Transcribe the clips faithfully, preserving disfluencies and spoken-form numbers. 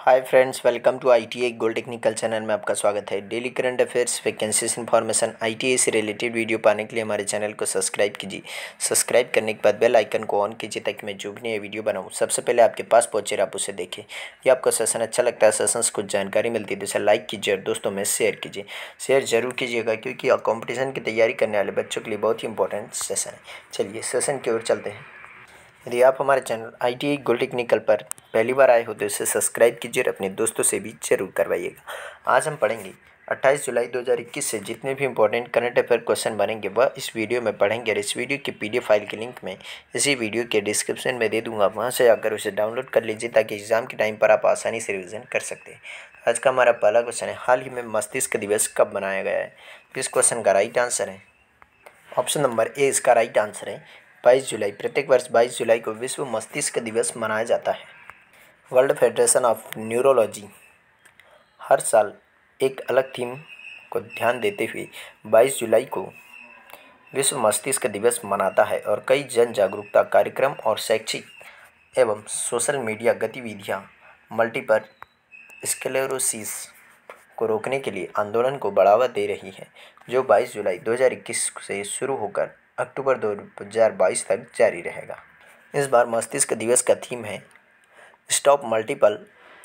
Hi friends, welcome to ITI gold technical channel में आपका स्वागत है। Daily current affairs, vacancies information, ITI से रिलेटेड वीडियो पाने के लिए हमारे चैनल को सब्सक्राइब कीजिए। सब्सक्राइब करने के बाद बेल आइकन को ऑन कीजिए ताकि मैं जो भी नया वीडियो बनाऊं सबसे पहले आपके पास पहुंचे और आप उसे देखें। ये आपको सेशन अच्छा लगता है, सेशन से कुछ जानकारी मिलती है तो इसे लाइक कीजिए और दोस्तों में शेयर कीजिए। शेयर जरूर कीजिएगा क्योंकि कॉम्पिटिशन की तैयारी करने वाले बच्चों के लिए बहुत ही इंपॉर्टेंट सेशन है। चलिए सेशन की ओर चलते हैं। यदि आप हमारे चैनल आईटीआई गोल्ड टेक्निकल पर पहली बार आए हो तो इसे सब्सक्राइब कीजिए और अपने दोस्तों से भी जरूर करवाइएगा। आज हम पढ़ेंगे अट्ठाईस जुलाई दो हज़ार इक्कीस से जितने भी इंपॉर्टेंट करंट अफेयर क्वेश्चन बनेंगे वह इस वीडियो में पढ़ेंगे और इस वीडियो की पीडीएफ फाइल की लिंक मैं इसी वीडियो के डिस्क्रिप्शन में दे दूंगा। वहां से आकर उसे डाउनलोड कर लीजिए ताकि एग्जाम के टाइम पर आप आसानी से रिविजन कर सकते हैं। आज का हमारा पहला क्वेश्चन है, हाल ही में मस्तिष्क दिवस कब मनाया गया है? इस क्वेश्चन का राइट आंसर है ऑप्शन नंबर ए। इसका राइट आंसर है बाईस जुलाई। प्रत्येक वर्ष बाईस जुलाई को विश्व मस्तिष्क दिवस मनाया जाता है। वर्ल्ड फेडरेशन ऑफ न्यूरोलॉजी हर साल एक अलग थीम को ध्यान देते हुए बाईस जुलाई को विश्व मस्तिष्क दिवस मनाता है और कई जन जागरूकता कार्यक्रम और शैक्षिक एवं सोशल मीडिया गतिविधियां मल्टीपल स्क्लेरोसिस को रोकने के लिए आंदोलन को बढ़ावा दे रही है, जो बाईस जुलाई दो हज़ार इक्कीस से शुरू होकर अक्टूबर दो हज़ार बाईस तक जारी रहेगा। इस बार मस्तिष्क दिवस का थीम है स्टॉप मल्टीपल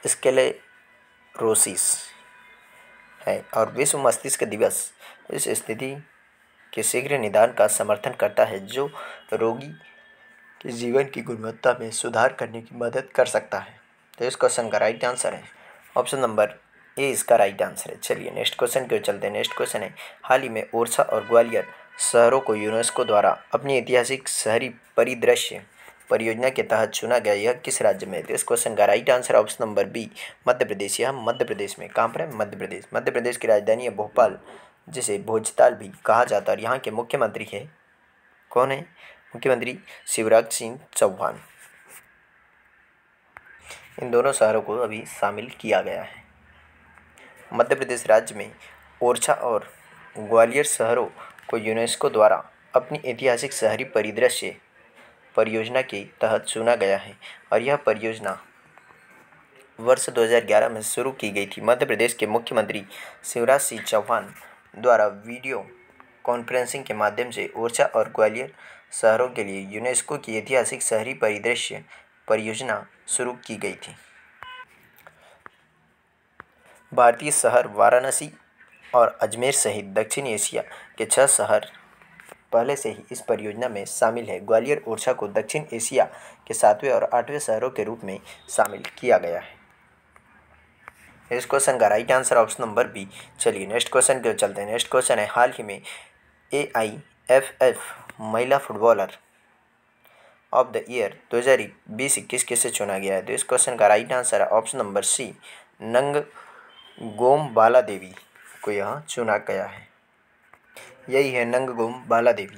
स्क्लेरोसिस है और विश्व मस्तिष्क दिवस इस स्थिति के शीघ्र निदान का समर्थन करता है जो रोगी के जीवन की गुणवत्ता में सुधार करने की मदद कर सकता है। तो इस क्वेश्चन का राइट आंसर है ऑप्शन नंबर ए। इसका राइट आंसर है। चलिए नेक्स्ट क्वेश्चन की ओर चलते हैं। नेक्स्ट क्वेश्चन है, हाल ही में ओरछा और ग्वालियर शहरों को यूनेस्को द्वारा अपनी ऐतिहासिक शहरी परिदृश्य परियोजना के तहत चुना गया, यह किस राज्य में है? तो इस क्वेश्चन का right answer option number B, Madhya Pradesh. यह मध्य प्रदेश में कहाँ पर है? मध्य प्रदेश। मध्य प्रदेश की राजधानी है भोपाल, जिसे भोजताल भी कहा जाता है और यहाँ के मुख्यमंत्री है, कौन है? मुख्यमंत्री शिवराज सिंह चौहान। इन दोनों शहरों को अभी शामिल किया गया है। मध्य प्रदेश राज्य में ओरछा और ग्वालियर शहरों को यूनेस्को द्वारा अपनी ऐतिहासिक शहरी परिदृश्य परियोजना के तहत चुना गया है और यह परियोजना वर्ष दो हज़ार ग्यारह में शुरू की गई थी। मध्य प्रदेश के मुख्यमंत्री शिवराज सिंह चौहान द्वारा वीडियो कॉन्फ्रेंसिंग के माध्यम से ओरछा और ग्वालियर शहरों के लिए यूनेस्को की ऐतिहासिक शहरी परिदृश्य परियोजना शुरू की गई थी। भारतीय शहर वाराणसी और अजमेर सहित दक्षिण एशिया के छह शहर पहले से ही इस परियोजना में शामिल है। ग्वालियर ओरछा को दक्षिण एशिया के सातवें और आठवें शहरों के रूप में शामिल किया गया है। इस क्वेश्चन का right answer option number B. चलिए नेक्स्ट क्वेश्चन की ओर चलते हैं। नेक्स्ट क्वेश्चन है, हाल ही में ए आई एफ एफ महिला फुटबॉलर ऑफ द ईयर दो हज़ार बीस इक्कीस किसे चुना गया है? तो इस क्वेश्चन का राइट आंसर है option number C, Ngangom Bala Devi को यह चुना गया है। यही है नंगगोम बाला देवी।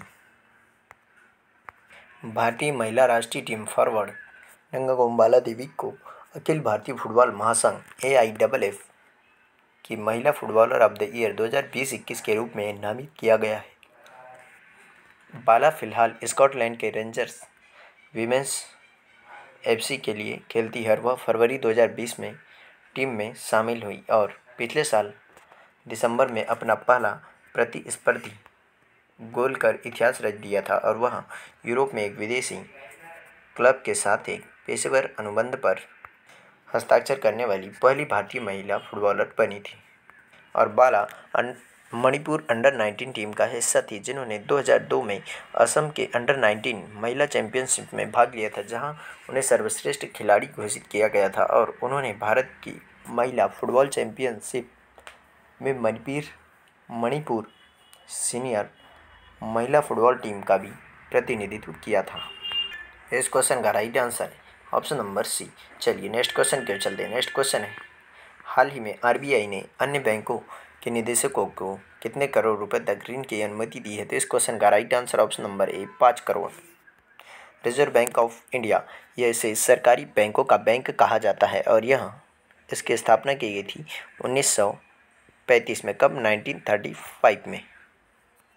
भारतीय महिला राष्ट्रीय टीम फॉरवर्ड नंगगोम बाला देवी को अखिल भारतीय फुटबॉल महासंघ ए आई डबल एफ की महिला फुटबॉलर ऑफ द ईयर दो हज़ार बीस इक्कीस के रूप में नामित किया गया है। बाला फिलहाल स्कॉटलैंड के रेंजर्स विमेंस एफसी के लिए खेलती है। वह फरवरी दो हज़ार बीस में टीम में शामिल हुई और पिछले साल दिसंबर में अपना पहला प्रतिस्पर्धी गोल कर इतिहास रच दिया था और वह यूरोप में एक विदेशी क्लब के साथ एक पेशेवर अनुबंध पर हस्ताक्षर करने वाली पहली भारतीय महिला फुटबॉलर बनी थी। और Bala Manipur under nineteen team का हिस्सा थी, जिन्होंने दो हज़ार दो में असम के अंडर नाइनटीन महिला चैंपियनशिप में भाग लिया था, जहां उन्हें सर्वश्रेष्ठ खिलाड़ी घोषित किया गया था और उन्होंने भारत की महिला फुटबॉल चैंपियनशिप में मणिपुर मणिपुर सीनियर महिला फुटबॉल टीम का भी प्रतिनिधित्व किया था। इस क्वेश्चन का राइट आंसर है ऑप्शन नंबर सी। चलिए नेक्स्ट क्वेश्चन के चलते हैं। नेक्स्ट क्वेश्चन है, हाल ही में आर बी आई ने अन्य बैंकों के निदेशकों को कितने करोड़ रुपए तक ऋण की अनुमति दी है? तो इस क्वेश्चन का right answer option number A, पाँच crore. Reserve bank of India, यह इसे सरकारी बैंकों का बैंक कहा जाता है और यह इसकी स्थापना की गई थी उन्नीस सौ पैंतीस में। कब? नाइनटीन थर्टी फाइव में।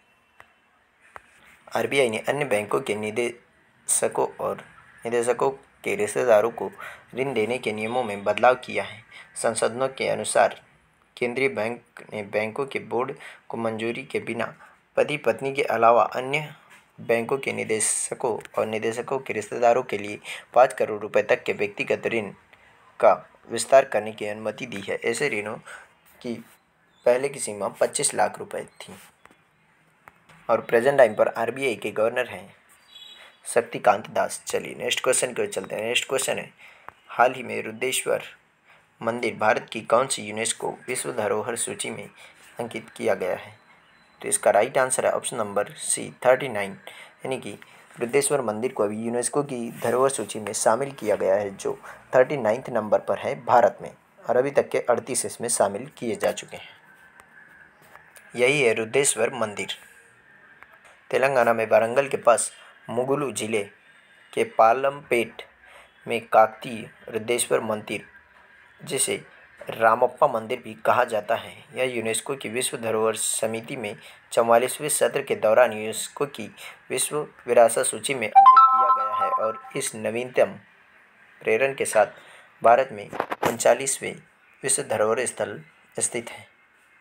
आर बी आई ने अन्य बैंकों के निदेशकों और निदेशकों के रिश्तेदारों को ऋण देने के नियमों में बदलाव किया है। संशोधनों के अनुसार केंद्रीय बैंक ने बैंकों के बोर्ड को मंजूरी के बिना पति पत्नी के अलावा अन्य बैंकों के निदेशकों और निदेशकों के रिश्तेदारों के लिए पाँच करोड़ रुपए तक के व्यक्तिगत ऋण का विस्तार करने की अनुमति दी है। ऐसे ऋणों की पहले की सीमा पच्चीस लाख रुपए थी। और प्रेजेंट टाइम पर आरबीआई के गवर्नर हैं शक्तिकांत दास। चलिए नेक्स्ट क्वेश्चन की ओर चलते हैं। नेक्स्ट क्वेश्चन है, हाल ही में रुद्रेश्वर मंदिर भारत की कौन सी यूनेस्को विश्व धरोहर सूची में अंकित किया गया है? तो इसका राइट आंसर है option number C thirty nine, यानी कि रुद्रेश्वर मंदिर को अभी यूनेस्को की धरोहर सूची में शामिल किया गया है, जो थर्टी नाइन्थ नंबर पर है भारत में, और अभी तक के अड़तीस इसमें शामिल किए जा चुके हैं। यही है रुद्रेश्वर मंदिर। तेलंगाना में वारंगल के पास मुगुलू जिले के पालमपेट में काकतीय रुद्रेश्वर मंदिर, जिसे रामप्पा मंदिर भी कहा जाता है, यह यूनेस्को की विश्व धरोहर समिति में चौवालीसवें सत्र के दौरान यूनेस्को की विश्व विरासत सूची में अंकित किया गया है और इस नवीनतम प्रेरण के साथ भारत में उनचालीसवें विश्व धरोहर स्थल स्थित है।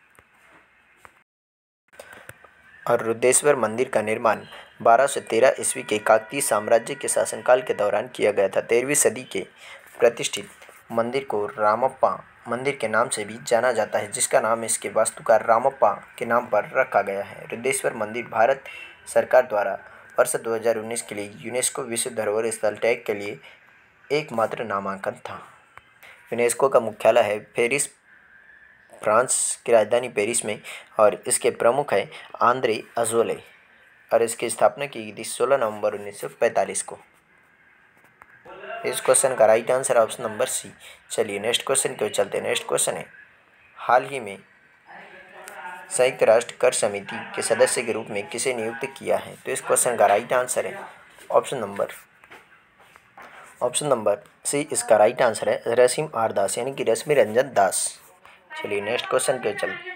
और रुद्रेश्वर मंदिर का निर्माण बारह सौ तेरह ईस्वी के काकतीय साम्राज्य के शासनकाल के दौरान किया गया था। तेरहवीं सदी के प्रतिष्ठित मंदिर को रामप्पा मंदिर के नाम से भी जाना जाता है, जिसका नाम इसके वास्तुकार रामप्पा के नाम पर रखा गया है। रुद्रेश्वर मंदिर भारत सरकार द्वारा वर्ष दो हज़ार उन्नीस के लिए यूनेस्को विश्व धरोहर स्थल टैग के लिए एकमात्र नामांकन था। यूनेस्को का मुख्यालय है पेरिस, फ्रांस की राजधानी पेरिस में, और इसके प्रमुख है आंद्रे अजोले, और इसकी स्थापना की गई थी सोलह नवंबर उन्नीस सौ पैंतालीस को। इस क्वेश्चन का right answer option number C. चलिए नेक्स्ट क्वेश्चन की ओर चलते हैं। नेक्स्ट क्वेश्चन है, हाल ही में संयुक्त राष्ट्र कर समिति के सदस्य के रूप में किसे नियुक्त किया है? तो इस क्वेश्चन का राइट आंसर है option number option number C. इसका राइट आंसर है रसीम आर दास, यानी कि रश्मि रंजन दास। चलिए नेक्स्ट क्वेश्चन की ओर चलते।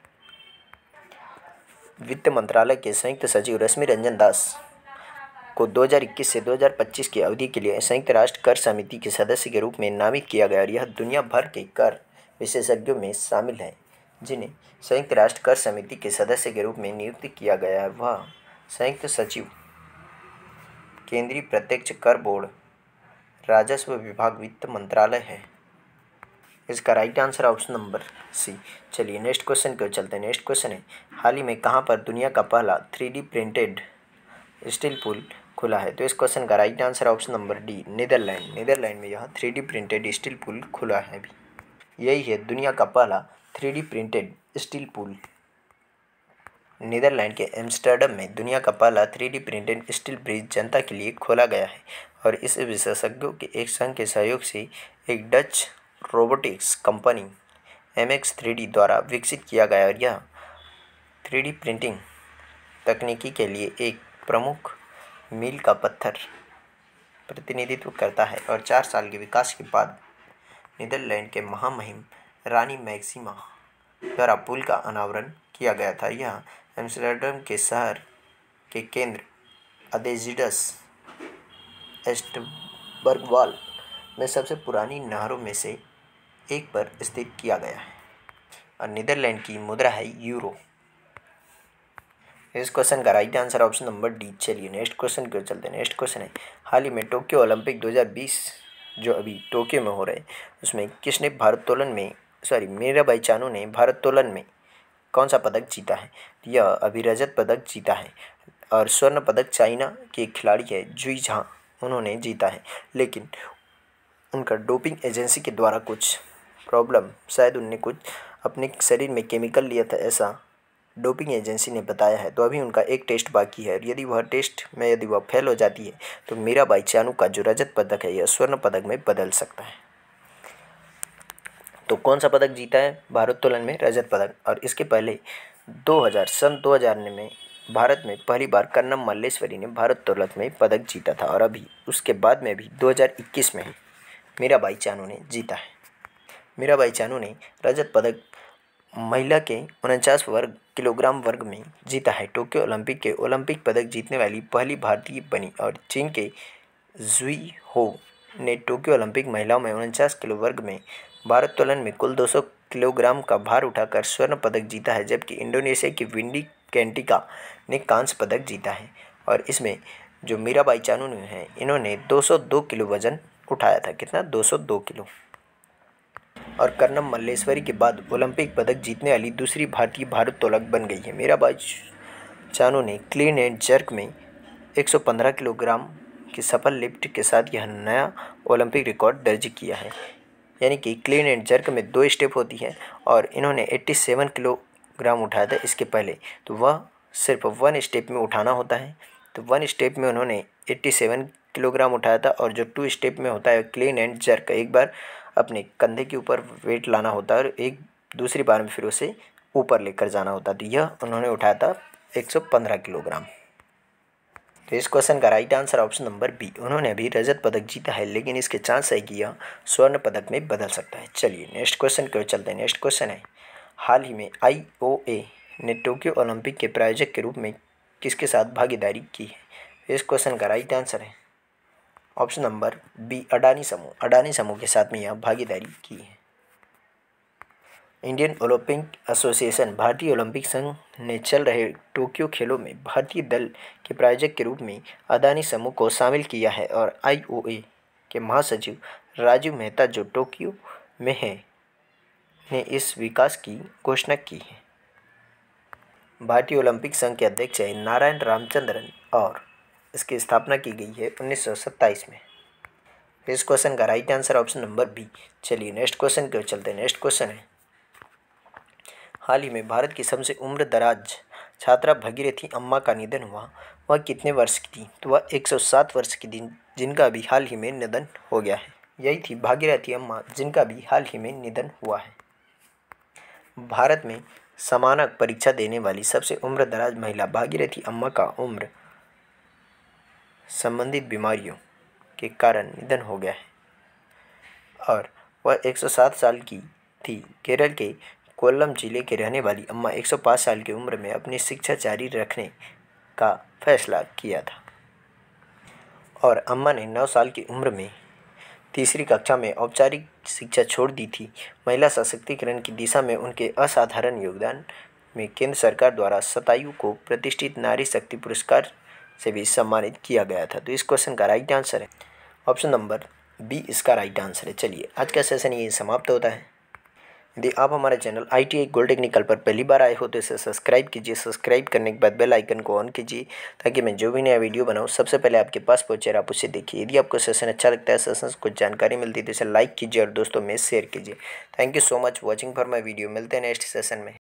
वित्त मंत्रालय के संयुक्त सचिव रश्मि रंजन दास को दो हज़ार इक्कीस से दो हज़ार पच्चीस की अवधि के लिए संयुक्त राष्ट्र कर समिति के सदस्य के रूप में नामित किया गया, और यह दुनिया भर के कर विशेषज्ञों में शामिल है जिन्हें संयुक्त राष्ट्र कर समिति के सदस्य के रूप में नियुक्त किया गया है। वह संयुक्त सचिव, केंद्रीय प्रत्यक्ष कर बोर्ड, राजस्व विभाग, वित्त मंत्रालय है। इसका right answer option number C. चलिए नेक्स्ट क्वेश्चन की ओर चलते हैं। नेक्स्ट क्वेश्चन है, हाल ही में कहाँ पर दुनिया का पहला थ्री डी प्रिंटेड स्टील पुल खुला है? तो इस क्वेश्चन का right answer option number D, Netherlands. Netherlands में यह थ्री डी प्रिंटेड स्टील पुल खुला है अभी। यही है दुनिया का पहला थ्री डी प्रिंटेड स्टील पुल। नीदरलैंड के एम्स्टर्डम में दुनिया का पहला three D printed steel bridge जनता के लिए खोला गया है, और इस विशेषज्ञों के एक संघ के सहयोग से एक Dutch robotics company M X three D द्वारा विकसित किया गया, और यह थ्री डी प्रिंटिंग तकनीकी के लिए एक प्रमुख मील का पत्थर प्रतिनिधित्व करता है। और चार साल के विकास के बाद नीदरलैंड के महामहिम रानी मैक्सिमा द्वारा पुल का अनावरण किया गया था। यह एम्स्टर्डम के शहर के केंद्र अदेजिडस एस्टबर्गवाल में सबसे पुरानी नहरों में से एक पर स्थित किया गया है, और नीदरलैंड की मुद्रा है यूरो। इस क्वेश्चन का right answer option number D. चलिए नेक्स्ट क्वेश्चन की ओर चलते हैं। नेक्स्ट क्वेश्चन है, हाल ही में टोक्यो ओलंपिक दो हज़ार बीस जो अभी टोक्यो में हो रहे हैं, उसमें किसने भारोत्तोलन में सॉरी मीराबाई चानू ने भारोत्तोलन में कौन सा पदक जीता है? यह अभी रजत पदक जीता है, और स्वर्ण पदक चाइना के खिलाड़ी है जुई झां, उन्होंने जीता है। लेकिन उनका डोपिंग एजेंसी के द्वारा कुछ प्रॉब्लम, शायद उनने कुछ अपने शरीर में केमिकल लिया था, ऐसा डोपिंग एजेंसी ने बताया है। तो अभी उनका एक टेस्ट बाकी है, और यदि वह टेस्ट में यदि वह फेल हो जाती है तो मीराबाई चानू का जो रजत पदक है यह स्वर्ण पदक में बदल सकता है। तो कौन सा पदक जीता है भारोत्तोलन में? रजत पदक। और इसके पहले दो हज़ार सन दो हज़ार में भारत में पहली बार कन्नम मल्लेश्वरी ने भारोत्तोलन में पदक जीता था, और अभी उसके बाद में भी दो हज़ार इक्कीस में ही मीराबाई चानू ने जीता है। मीराबाई चानू ने रजत पदक महिला के उनचास वर्ग किलोग्राम वर्ग में जीता है। टोक्यो ओलंपिक के ओलंपिक पदक जीतने वाली पहली भारतीय बनी, और चीन के जुई हो ने टोक्यो ओलंपिक महिलाओं में उनचास किलो वर्ग में भारोत्तोलन में कुल दो सौ किलोग्राम का भार उठाकर स्वर्ण पदक जीता है, जबकि इंडोनेशिया की विंडी कैंटिका ने कांस्य पदक जीता है। और इसमें जो मीराबाई चानू हैं, इन्होंने दो सौ दो किलो वजन उठाया था। कितना? दो सौ दो किलो। और कर्नम मल्लेश्वरी के बाद ओलंपिक पदक जीतने वाली दूसरी भारतीय भारोत्तोलक बन गई है। मीराबाई चानू ने क्लीन एंड जर्क में एक सौ पंद्रह किलोग्राम की सफल लिफ्ट के साथ यह नया ओलंपिक रिकॉर्ड दर्ज किया है। यानी कि क्लीन एंड जर्क में दो स्टेप होती है और इन्होंने सत्तासी किलोग्राम उठाया था इसके पहले, तो वह सिर्फ वन स्टेप में उठाना होता है। तो वन स्टेप में उन्होंने सत्तासी किलोग्राम उठाया था, और जो टू स्टेप में होता है क्लीन एंड जर्क, एक बार अपने कंधे के ऊपर वेट लाना होता है और एक दूसरी बार में फिर उसे ऊपर लेकर जाना होता है। तो यह उन्होंने उठाया था एक सौ पंद्रह किलोग्राम। तो इस क्वेश्चन का right answer option number B. उन्होंने अभी रजत पदक जीता है, लेकिन इसके चांस है कि यह स्वर्ण पदक में बदल सकता है। चलिए नेक्स्ट क्वेश्चन की ओर चलते हैं। नेक्स्ट क्वेश्चन है, हाल ही में आई ओ ए ने टोक्यो ओलंपिक के प्रायोजक के रूप में किसके साथ भागीदारी की है? इस क्वेश्चन का राइट आंसर है ऑप्शन नंबर बी, अडानी समूह। अडानी समूह के साथ में यह भागीदारी की है। इंडियन ओलंपिक एसोसिएशन, भारतीय ओलंपिक संघ ने चल रहे टोक्यो खेलों में भारतीय दल के प्रायोजक के रूप में अदानी समूह को शामिल किया है। और आई ओ ए के महासचिव राजीव मेहता, जो टोक्यो में हैं, ने इस विकास की घोषणा की है। भारतीय ओलंपिक संघ के अध्यक्ष है नारायण रामचंद्रन और इसकी स्थापना की गई है उन्नीस सौ सत्ताईस में। इस क्वेश्चन का right answer option number B. चलिए नेक्स्ट क्वेश्चन की ओर चलते हैं। नेक्स्ट क्वेश्चन है, हाल ही में भारत की सबसे उम्र दराज छात्रा भगीरथी अम्मा का निधन हुआ। वह कितने वर्ष की थी? तो वह एक सौ सात वर्ष की थी, जिनका भी हाल ही में निधन हो गया है। यही थी भागीरथी अम्मा, जिनका भी हाल ही में निधन हुआ है। भारत में समानक परीक्षा देने वाली सबसे उम्र दराज महिला भागीरथी अम्मा का उम्र संबंधित बीमारियों के कारण निधन हो गया है, और वह एक सौ सात साल की थी। केरल के कोल्लम जिले के रहने वाली अम्मा एक सौ पाँच साल की उम्र में अपनी शिक्षा जारी रखने का फैसला किया था, और अम्मा ने नौ साल की उम्र में तीसरी कक्षा में औपचारिक शिक्षा छोड़ दी थी। महिला सशक्तिकरण की दिशा में उनके असाधारण योगदान में केंद्र सरकार द्वारा शतायु को प्रतिष्ठित नारी शक्ति पुरस्कार से भी सम्मानित किया गया था। तो इस क्वेश्चन का राइट आंसर है ऑप्शन नंबर बी, इसका राइट आंसर है। चलिए आज का सेशन ये समाप्त होता है। यदि आप हमारे channel I T I gold technical पर पहली बार आए हो तो इसे सब्सक्राइब कीजिए। सब्सक्राइब करने के बाद बेल आइकन को ऑन कीजिए, ताकि मैं जो भी नया वीडियो बनाऊं सबसे पहले आपके पास पहुंचे और आप उसे देखिए। यदि आपको सेशन अच्छा लगता है, सेशन से कुछ जानकारी मिलती है, तो इसे लाइक कीजिए और दोस्तों में शेयर कीजिए। Thank you so much watching for my video. मिलते हैं नेक्स्ट सेशन में।